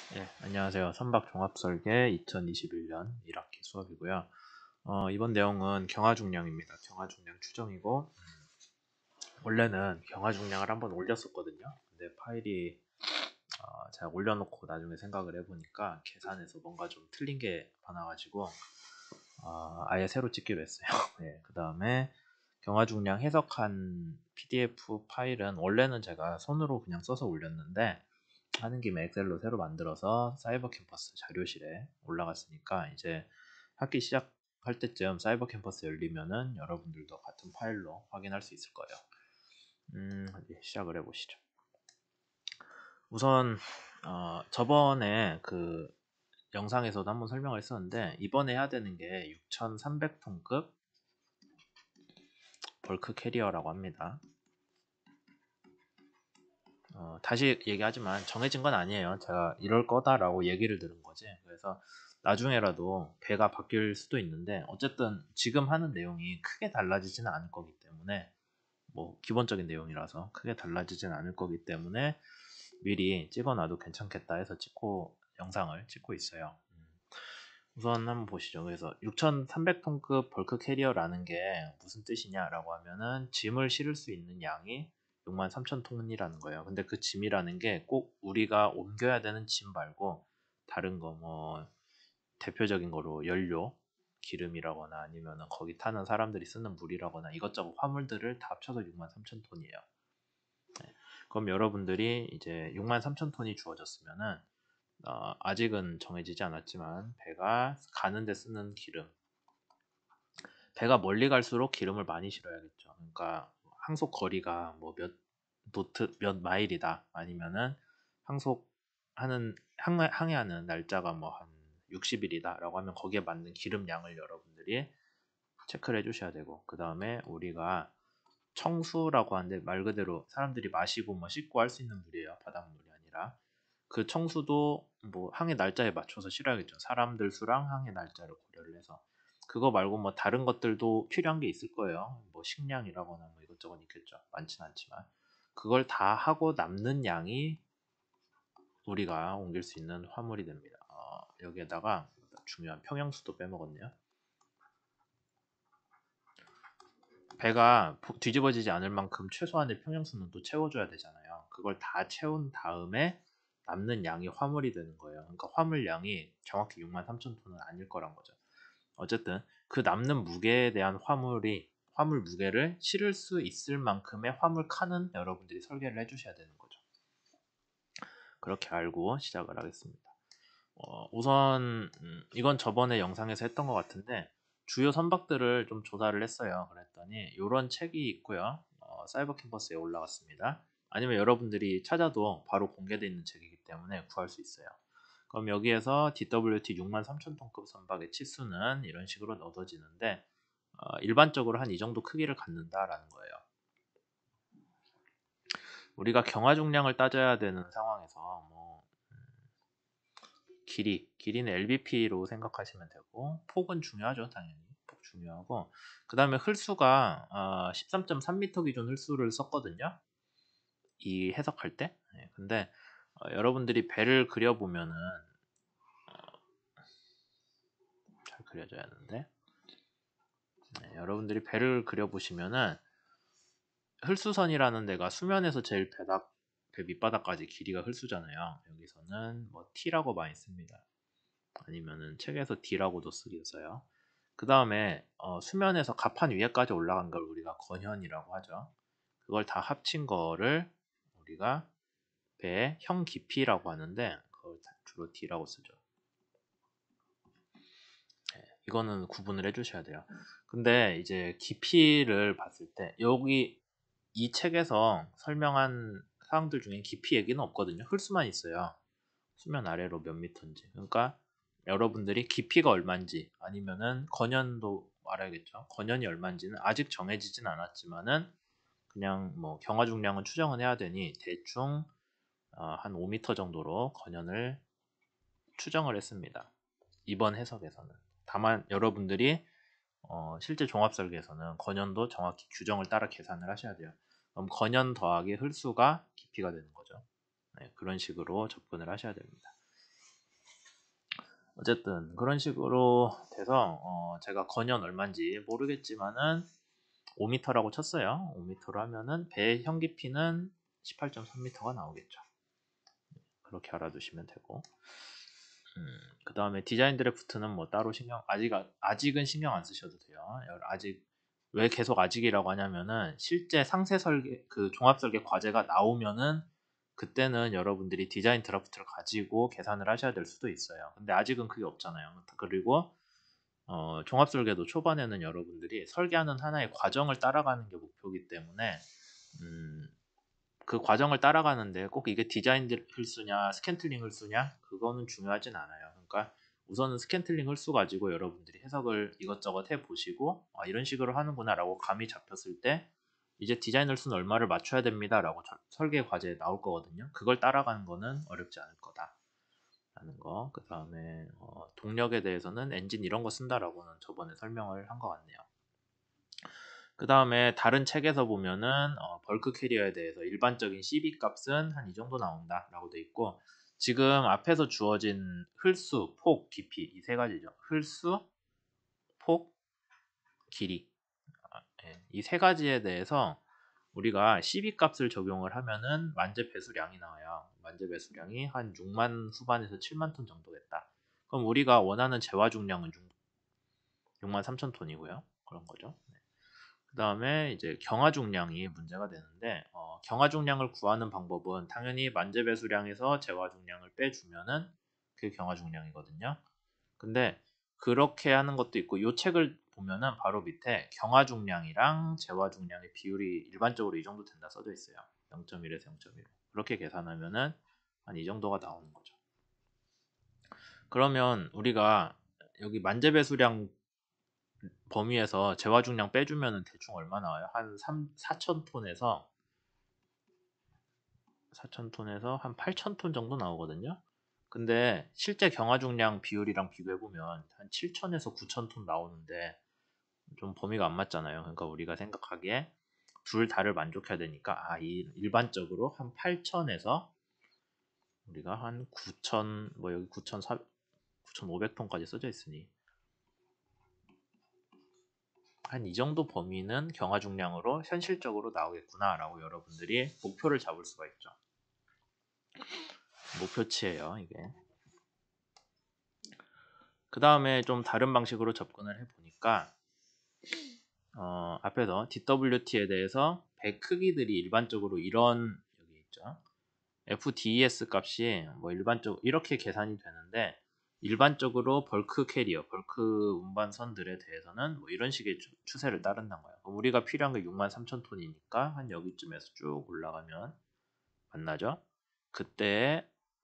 네, 안녕하세요. 선박 종합설계 2021년 1학기 수업이고요. 이번 내용은 경화중량입니다. 경화중량 추정이고, 원래는 경화중량을 한번 올렸었거든요. 근데 파일이 제가 올려놓고 나중에 생각을 해보니까 계산에서 뭔가 좀 틀린 게 많아가지고 아예 새로 찍기로 했어요. 네, 그 다음에 경화중량 해석한 PDF 파일은 원래는 제가 손으로 그냥 써서 올렸는데 하는 김에 엑셀로 새로 만들어서 사이버 캠퍼스 자료실에 올라갔으니까 이제 학기 시작할 때쯤 사이버 캠퍼스 열리면은 여러분들도 같은 파일로 확인할 수 있을 거예요. 이제 시작을 해보시죠. 우선 저번에 그 영상에서도 한번 설명을 했었는데 이번에 해야 되는 게 6300톤급 벌크 캐리어라고 합니다. 다시 얘기하지만 정해진 건 아니에요. 제가 이럴 거다라고 얘기를 들은 거지. 그래서 나중에라도 배가 바뀔 수도 있는데 어쨌든 지금 하는 내용이 크게 달라지지는 않을 거기 때문에 뭐 기본적인 내용이라서 크게 달라지진 않을 거기 때문에 미리 찍어놔도 괜찮겠다 해서 영상을 찍고 있어요. 우선 한번 보시죠. 그래서 6300톤급 벌크 캐리어라는 게 무슨 뜻이냐라고 하면은 짐을 실을 수 있는 양이 63,000톤이라는 거예요. 근데 그 짐이라는 게 꼭 우리가 옮겨야 되는 짐 말고 다른 거 뭐 대표적인 거로 연료, 기름이라거나 아니면은 거기 타는 사람들이 쓰는 물이라거나 이것저것 화물들을 다 합쳐서 63,000톤이에요. 그럼 여러분들이 이제 63,000톤이 주어졌으면은 아직은 정해지지 않았지만 배가 가는데 쓰는 기름, 배가 멀리 갈수록 기름을 많이 실어야겠죠. 그러니까 항속 거리가 뭐 몇 마일이다 아니면은 항해하는 날짜가 뭐 한 60일이다라고 하면 거기에 맞는 기름 양을 여러분들이 체크를 해주셔야 되고, 그 다음에 우리가 청수라고 하는데 말 그대로 사람들이 마시고 뭐 씻고 할 수 있는 물이에요. 바닷물이 아니라. 그 청수도 뭐 항해 날짜에 맞춰서 실어야겠죠. 사람들 수랑 항해 날짜를 고려를 해서. 그거 말고 뭐 다른 것들도 필요한 게 있을 거예요. 뭐 식량이라거나 뭐 이것저것 있겠죠. 많진 않지만. 그걸 다 하고 남는 양이 우리가 옮길 수 있는 화물이 됩니다. 여기에다가 중요한 평형수도 빼먹었네요. 배가 뒤집어지지 않을 만큼 최소한의 평형수는 또 채워줘야 되잖아요. 그걸 다 채운 다음에 남는 양이 화물이 되는 거예요. 그러니까 화물 양이 정확히 63,000톤은 아닐 거란 거죠. 어쨌든 그 남는 무게에 대한 화물 무게를 실을 수 있을 만큼의 화물 칸은 여러분들이 설계를 해주셔야 되는 거죠. 그렇게 알고 시작을 하겠습니다. 우선 이건 저번에 영상에서 했던 것 같은데 주요 선박들을 좀 조사를 했어요. 그랬더니 이런 책이 있고요. 사이버 캠퍼스에 올라갔습니다. 아니면 여러분들이 찾아도 바로 공개되어 있는 책이기 때문에 구할 수 있어요. 그럼 여기에서 DWT 63,000톤급 선박의 치수는 이런 식으로 얻어지는데 일반적으로 한 이 정도 크기를 갖는다라는 거예요. 우리가 경화 중량을 따져야 되는 상황에서 뭐 길이는 LBP로 생각하시면 되고 폭은 중요하죠. 당연히 폭 중요하고 그 다음에 흘수가 13.3m 기준 흘수를 썼거든요. 이 해석할 때. 네, 근데 여러분들이 배를 그려보면은 잘 그려져야 하는데 여러분들이 배를 그려보시면은 흘수선이라는 데가 수면에서 제일 배 밑바닥까지 길이가 흘수잖아요. 여기서는 뭐 T라고 많이 씁니다. 아니면은 책에서 D라고도 쓰긴 써요. 그 다음에 수면에서 갑판 위에까지 올라간 걸 우리가 건현이라고 하죠. 그걸 다 합친 거를 우리가 배의 형 깊이라고 하는데 그걸 주로 D라고 쓰죠. 네, 이거는 구분을 해주셔야 돼요. 근데 이제 깊이를 봤을 때 여기 이 책에서 설명한 사항들 중에 깊이 얘기는 없거든요. 흘수만 있어요. 수면 아래로 몇 미터인지. 그러니까 여러분들이 깊이가 얼마인지 아니면은 건현도 알아야겠죠. 건현이 얼마인지는 아직 정해지진 않았지만은 그냥 뭐 경화 중량은 추정은 해야 되니 대충 한 5m 정도로 건현을 추정을 했습니다. 이번 해석에서는. 다만 여러분들이 실제 종합설계에서는 건현도 정확히 규정을 따라 계산을 하셔야 돼요. 그럼 건현 더하기 흘수가 깊이가 되는 거죠. 네, 그런 식으로 접근을 하셔야 됩니다. 어쨌든 그런 식으로 돼서 제가 건연 얼마인지 모르겠지만은 5m라고 쳤어요. 5m로 하면은 배 형 깊이는 18.3m가 나오겠죠. 그렇게 알아두시면 되고, 그 다음에 디자인 드래프트는 뭐 따로 아직은 신경 안 쓰셔도 돼요. 아직 왜 계속 아직이라고 하냐면은 실제 상세 설계 그 종합 설계 과제가 나오면은 그때는 여러분들이 디자인 드래프트를 가지고 계산을 하셔야 될 수도 있어요. 근데 아직은 그게 없잖아요. 그리고 종합 설계도 초반에는 여러분들이 설계하는 하나의 과정을 따라가는 게 목표이기 때문에 그 과정을 따라가는데 꼭 이게 디자인 흡수냐 스캔틀링 흡수냐 그거는 중요하진 않아요. 그러니까 우선은 스캔틀링 흡수 가지고 여러분들이 해석을 이것저것 해보시고 이런 식으로 하는구나 라고 감이 잡혔을 때 이제 디자인 흡수는 얼마를 맞춰야 됩니다 라고 설계 과제에 나올 거거든요. 그걸 따라가는 거는 어렵지 않을 거다 라는 거. 그 다음에 동력에 대해서는 엔진 이런 거 쓴다라고는 저번에 설명을 한 것 같네요. 그 다음에 다른 책에서 보면은 벌크 캐리어에 대해서 일반적인 CB 값은 한 이 정도 나온다 라고 돼 있고, 지금 앞에서 주어진 흘수, 폭, 깊이 이 세 가지죠. 흘수, 폭, 길이 이 세 가지에 대해서 우리가 CB 값을 적용을 하면은 만재 배수량이 나와요. 만재 배수량이 한 6만 후반에서 7만 톤 정도겠다. 그럼 우리가 원하는 재화 중량은 6만 3천 톤이고요. 그런 거죠. 그 다음에 이제 경화 중량이 문제가 되는데 경화 중량을 구하는 방법은 당연히 만재 배수량에서 재화 중량을 빼주면은 그게 경화 중량이거든요. 근데 그렇게 하는 것도 있고 이 책을 보면은 바로 밑에 경화 중량이랑 재화 중량의 비율이 일반적으로 이 정도 된다 써져 있어요. 0.1에서 0.1. 그렇게 계산하면은 한 이 정도가 나오는 거죠. 그러면 우리가 여기 만재 배수량 범위에서 재화 중량 빼주면 대충 얼마 나와요? 한 4,000톤에서 한 8,000톤 정도 나오거든요. 근데 실제 경화 중량 비율이랑 비교해보면 한 7,000에서 9,000톤 나오는데 좀 범위가 안 맞잖아요. 그러니까 우리가 생각하기에 둘 다를 만족해야 되니까 일반적으로 한 8,000에서 우리가 한 9,000, 뭐 여기 9,500톤까지 써져 있으니 한 이 정도 범위는 경화 중량으로 현실적으로 나오겠구나 라고 여러분들이 목표를 잡을 수가 있죠. 목표치예요 이게. 그 다음에 좀 다른 방식으로 접근을 해보니까 앞에서 DWT에 대해서 배 크기들이 일반적으로 이런 여기 있죠. FDES 값이 뭐 일반적으로 이렇게 계산이 되는데 일반적으로 벌크 캐리어, 벌크 운반선들에 대해서는 뭐 이런 식의 추세를 따른다는 거예요. 우리가 필요한 게 63,000톤이니까 한 여기쯤에서 쭉 올라가면 만나죠. 그때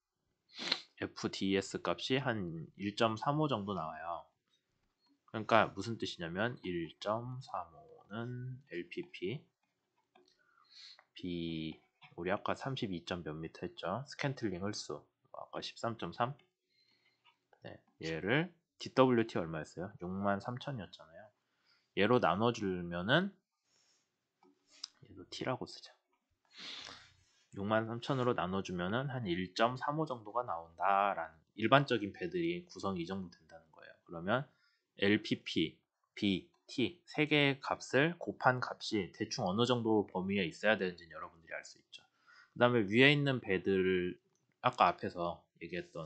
FDES 값이 한 1.35 정도 나와요. 그러니까 무슨 뜻이냐면 1.35는 LPP B 우리 아까 32점 몇 미터 했죠. 스캔틀링 홀수 아까 13.3 네, 얘를 DWT 얼마였어요? 63,000이었잖아요. 얘로 나눠주면은 얘도 T라고 쓰자. 63,000으로 나눠주면은 한 1.35 정도가 나온다라는 일반적인 배들이 구성이 이 정도 된다는 거예요. 그러면 LPP, B, T 세 개의 값을 곱한 값이 대충 어느 정도 범위에 있어야 되는지 여러분들이 알 수 있죠. 그 다음에 위에 있는 배들 아까 앞에서 얘기했던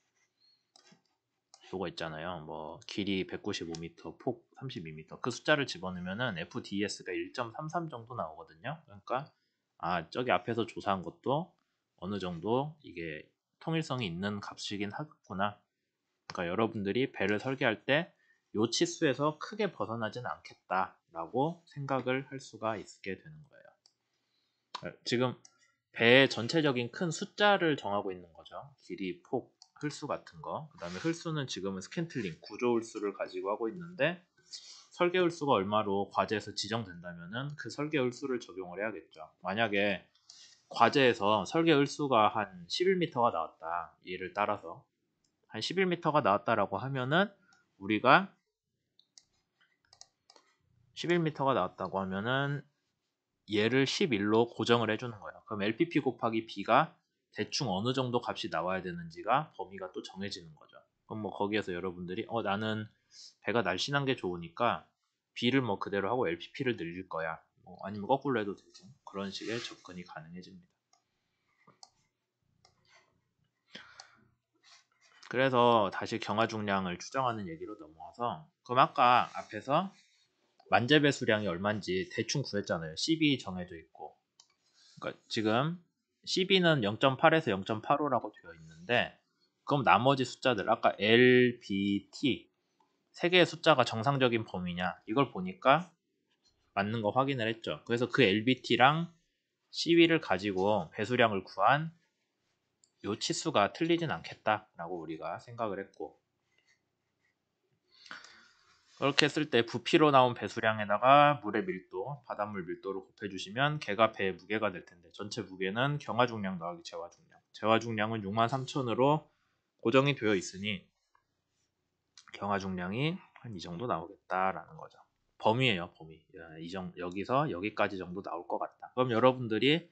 요거 있잖아요. 뭐 길이 195m, 폭 32m 그 숫자를 집어넣으면은 FDS가 1.33 정도 나오거든요. 그러니까 저기 앞에서 조사한 것도 어느 정도 이게 통일성이 있는 값이긴 하겠구나. 그러니까 여러분들이 배를 설계할 때 요 치수에서 크게 벗어나진 않겠다라고 생각을 할 수가 있게 되는 거예요. 지금 배의 전체적인 큰 숫자를 정하고 있는 거죠. 길이, 폭, 흘수 같은 거. 그 다음에 흘수는 지금은 스캔틀링, 구조 흘수를 가지고 하고 있는데 설계 흘수가 얼마로 과제에서 지정된다면은 그 설계 흘수를 적용을 해야겠죠. 만약에 과제에서 설계 흘수가 한 11m가 나왔다. 얘를 따라서 한 11m가 나왔다라고 하면은 우리가 11m가 나왔다고 하면은 얘를 11로 고정을 해주는 거예요. 그럼 LPP 곱하기 B가 대충 어느 정도 값이 나와야 되는지가 범위가 또 정해지는 거죠. 그럼 뭐 거기에서 여러분들이 나는 배가 날씬한 게 좋으니까 B를 뭐 그대로 하고 LPP를 늘릴 거야. 뭐 아니면 거꾸로 해도 되고 그런 식의 접근이 가능해집니다. 그래서 다시 경화 중량을 추정하는 얘기로 넘어와서 그럼 아까 앞에서 만재 배수량이 얼마인지 대충 구했잖아요. CB 정해져 있고 그러니까 지금 CB는 0.8에서 0.85라고 되어 있는데 그럼 나머지 숫자들 아까 L, B, T 세 개의 숫자가 정상적인 범위냐 이걸 보니까 맞는 거 확인을 했죠. 그래서 그 LBT랑 CB를 가지고 배수량을 구한 요 치수가 틀리진 않겠다라고 우리가 생각을 했고 그렇게 했을 때 부피로 나온 배수량에다가 물의 밀도, 바닷물 밀도를 곱해주시면 걔가 배의 무게가 될 텐데 전체 무게는 경화 중량 더하기 재화 중량. 재화 중량은 63,000으로 고정이 되어 있으니 경화 중량이 한 이 정도 나오겠다라는 거죠. 범위예요, 범위. 여기서 여기까지 정도 나올 것 같다. 그럼 여러분들이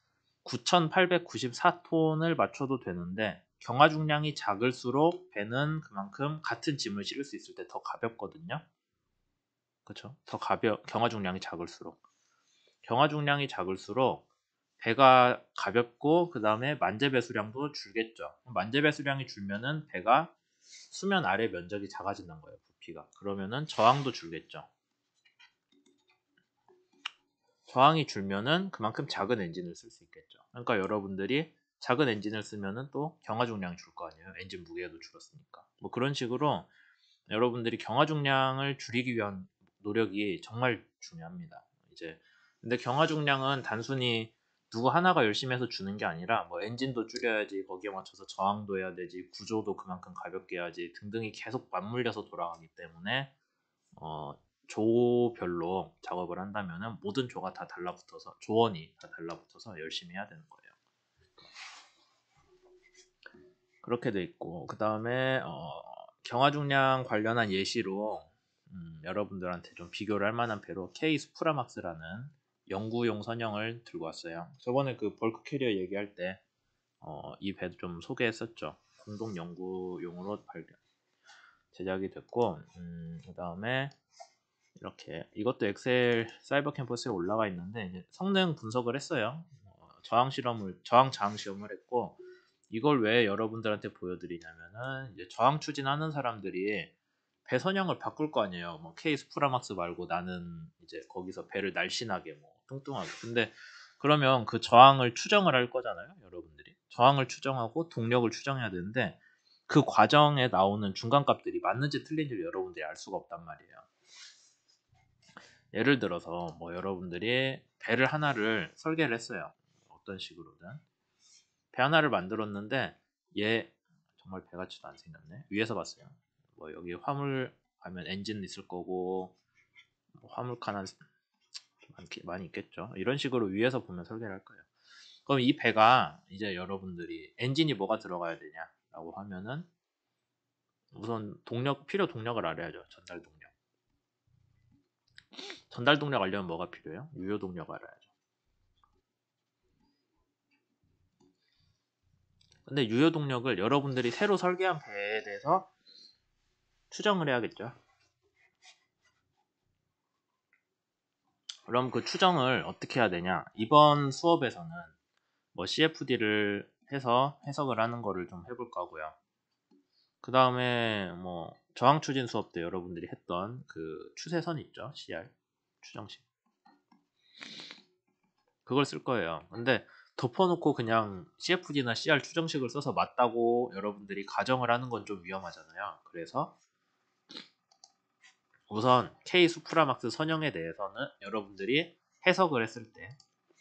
9,894톤을 맞춰도 되는데 경화 중량이 작을수록 배는 그만큼 같은 짐을 실을 수 있을 때 더 가볍거든요. 그렇죠? 더 경화 중량이 작을수록 배가 가볍고 그 다음에 만재 배수량도 줄겠죠. 만재 배수량이 줄면은 배가 수면 아래 면적이 작아진다는 거예요. 부피가. 그러면은 저항도 줄겠죠. 저항이 줄면은 그만큼 작은 엔진을 쓸 수 있겠죠. 그러니까 여러분들이 작은 엔진을 쓰면은 또 경화 중량이 줄 거 아니에요. 엔진 무게도 줄었으니까. 뭐 그런 식으로 여러분들이 경화 중량을 줄이기 위한 노력이 정말 중요합니다. 이제 근데 경화 중량은 단순히 누구 하나가 열심히 해서 주는 게 아니라 뭐 엔진도 줄여야지 거기에 맞춰서 저항도 해야 되지 구조도 그만큼 가볍게 해야지 등등이 계속 맞물려서 돌아가기 때문에 조별로 작업을 한다면은 모든 조가 다 달라붙어서 조원이 다 달라붙어서 열심히 해야 되는 거예요. 그렇게 돼 있고 그 다음에 경화 중량 관련한 예시로 여러분들한테 좀 비교를 할 만한 배로 K 수프라막스라는 연구용 선형을 들고 왔어요. 저번에 그 벌크 캐리어 얘기할 때 이 배도 좀 소개했었죠. 공동 연구용으로 제작이 됐고 그 다음에 이렇게 이것도 엑셀 사이버 캠퍼스에 올라가 있는데 이제 성능 분석을 했어요. 저항 저항 시험을 했고 이걸 왜 여러분들한테 보여드리냐면은 이제 저항 추진하는 사람들이 배 선형을 바꿀 거 아니에요. 뭐 K 스프라막스 말고 나는 이제 거기서 배를 날씬하게 뭐 뚱뚱하게. 근데 그러면 그 저항을 추정을 할 거잖아요, 여러분들이. 저항을 추정하고 동력을 추정해야 되는데 그 과정에 나오는 중간값들이 맞는지 틀린지 여러분들이 알 수가 없단 말이에요. 예를 들어서 뭐 여러분들이 배를 하나를 설계를 했어요. 어떤 식으로든 배 하나를 만들었는데 얘 정말 배같이도 안 생겼네. 위에서 봤어요. 뭐 여기 화물 가면 엔진 있을 거고 뭐 화물칸 한 많이 있겠죠. 이런 식으로 위에서 보면 설계를 할 거예요. 그럼 이 배가 이제 여러분들이 엔진이 뭐가 들어가야 되냐라고 하면은 우선 필요 동력을 알아야죠. 전달 동력. 전달 동력 알려면 뭐가 필요해요? 유효 동력 알아야죠. 근데 유효 동력을 여러분들이 새로 설계한 배에 대해서 추정을 해야겠죠. 그럼 그 추정을 어떻게 해야 되냐? 이번 수업에서는 뭐 CFD를 해서 해석을 하는 거를 좀 해볼 거고요. 그 다음에 뭐 저항 추진 수업 때 여러분들이 했던 그 추세선 있죠? CR 추정식. 그걸 쓸 거예요. 근데 덮어놓고 그냥 CFD나 CR 추정식을 써서 맞다고 여러분들이 가정을 하는 건 좀 위험하잖아요. 그래서 우선 K 수프라막스 선형에 대해서는 여러분들이 해석을 했을 때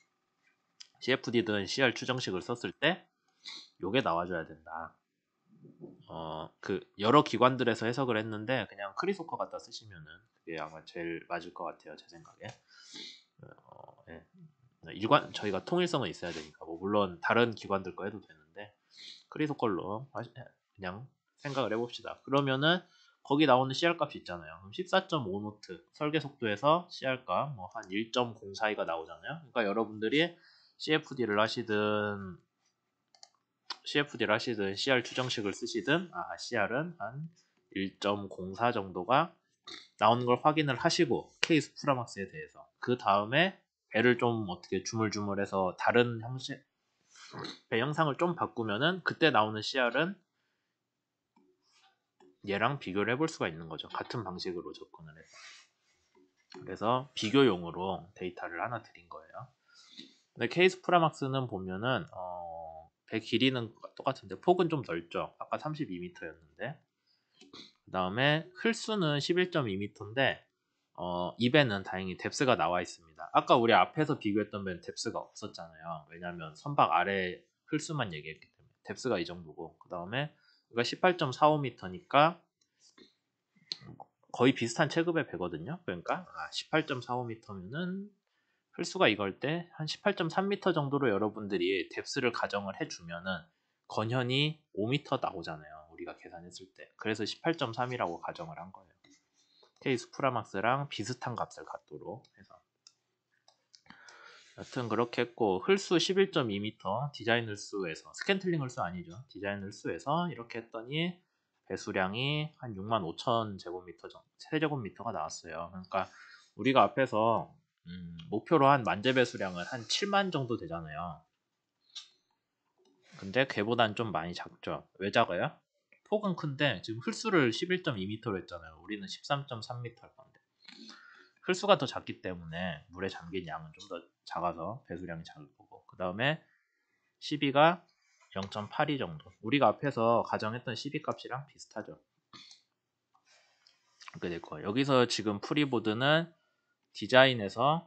CFD든 CR 추정식을 썼을 때 요게 나와줘야 된다. 그 여러 기관들에서 해석을 했는데 그냥 크리소커 갖다 쓰시면은 그게 아마 제일 맞을 것 같아요. 제 생각에. 예. 저희가 통일성은 있어야 되니까 뭐 물론 다른 기관들 거 해도 되는데 크리소 걸로 그냥 생각을 해봅시다. 그러면은 거기 나오는 CR 값이 있잖아요. 그럼 14.5노트 설계 속도에서 CR 값 뭐 한 1.042가 나오잖아요. 그러니까 여러분들이 CFD를 하시든 CFD를 하시든 CR 추정식을 쓰시든 CR은 한 1.04 정도가 나오는 걸 확인을 하시고 K 수프라막스에 대해서 그 다음에 배를 좀 어떻게 주물주물해서 다른 형식 배 형상을 좀 바꾸면은 그때 나오는 CR은 얘랑 비교를 해볼 수가 있는 거죠. 같은 방식으로 접근을 해서. 그래서 비교용으로 데이터를 하나 드린 거예요. 근데 케이스 프라막스는 보면은 배 길이는 똑같은데 폭은 좀 넓죠. 아까 32m였는데 그 다음에 흘수는 11.2m인데 이 배는 다행히 뎁스가 나와 있습니다. 아까 우리 앞에서 비교했던 배는 뎁스가 없었잖아요. 왜냐하면 선박 아래 흘수만 얘기했기 때문에 뎁스가 이 정도고 그 다음에 이거 18.45m니까 거의 비슷한 체급의 배거든요. 그러니까 18.45m면은 흘수가 이걸 때 한 18.3m 정도로 여러분들이 뎁스를 가정을 해주면은 건현이 5m 나오잖아요. 우리가 계산했을 때. 그래서 18.3이라고 가정을 한 거예요. 케이스 프라막스랑 비슷한 값을 갖도록 해서. 여튼 그렇게 했고 흘수 11.2m 디자인 흘수에서 스캔틀링 흘수 아니죠. 디자인 흘수에서 이렇게 했더니 배수량이 한 65,000 제곱미터 정도, 세제곱미터가 나왔어요. 그러니까 우리가 앞에서 목표로 한 만재 배수량은 한 7만 정도 되잖아요. 근데 걔보단 좀 많이 작죠. 왜 작아요? 폭은 큰데 지금 흘수를 11.2m로 했잖아요. 우리는 13.3m 할 건데. 흘수가 더 작기 때문에 물에 잠긴 양은 좀 더 작아서 배수량이 작을 거고 그 다음에 12가 0.82 정도 우리가 앞에서 가정했던 12 값이랑 비슷하죠. 그렇게 될 거예요. 여기서 지금 프리보드는 디자인에서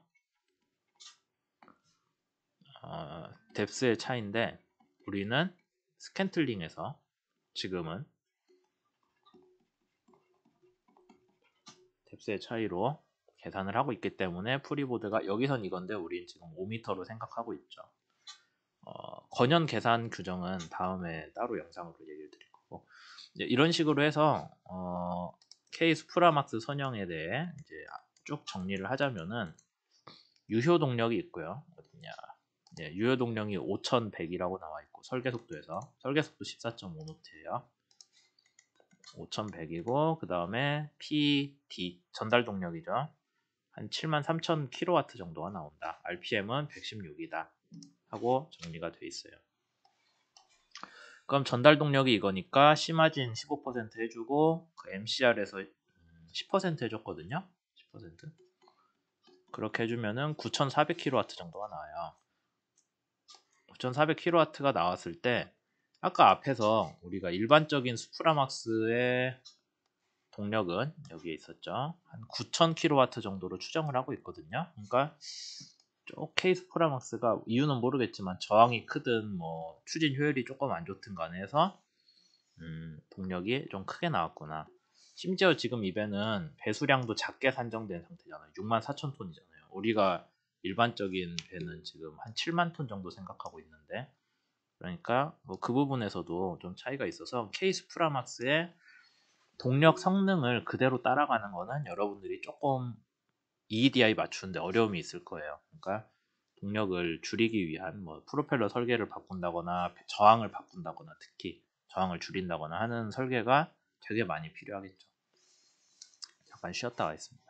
뎁스의 차이인데 우리는 스캔틀링에서 지금은 뎁스의 차이로 계산을 하고 있기 때문에 프리보드가 여기선 이건데 우린 지금 5m로 생각하고 있죠. 건현 계산 규정은 다음에 따로 영상으로 얘기를 드릴 거고 이런 식으로 해서 K 수프라막스 선형에 대해 이제 쭉 정리를 하자면은 유효 동력이 있고요. 어딨냐? 유효 동력이 5100이라고 나와 있고 설계 속도에서 설계 속도 14.5노트예요. 5100이고 그 다음에 PD 전달 동력이죠. 한 73,000kW 정도가 나온다. RPM은 116이다. 하고 정리가 돼 있어요. 그럼 전달 동력이 이거니까 C마진 15% 해주고 그 MCR에서 10% 해줬거든요. 10% 그렇게 해주면은 9,400kW 정도가 나와요. 9,400kW가 나왔을 때 아까 앞에서 우리가 일반적인 수프라막스의 동력은 여기에 있었죠. 한 9,000kW 정도로 추정을 하고 있거든요. 그러니까 K 스프라막스가 이유는 모르겠지만 저항이 크든 뭐 추진 효율이 조금 안 좋든 간에 해서 동력이 좀 크게 나왔구나. 심지어 지금 이 배는 배수량도 작게 산정된 상태잖아요. 64,000톤이잖아요. 우리가 일반적인 배는 지금 한 7만 톤 정도 생각하고 있는데 그러니까 뭐 그 부분에서도 좀 차이가 있어서 K 스프라막스의 동력 성능을 그대로 따라가는 거는 여러분들이 조금 EEDI 맞추는데 어려움이 있을 거예요. 그러니까 동력을 줄이기 위한 뭐 프로펠러 설계를 바꾼다거나 저항을 바꾼다거나 특히 저항을 줄인다거나 하는 설계가 되게 많이 필요하겠죠. 잠깐 쉬었다 가겠습니다.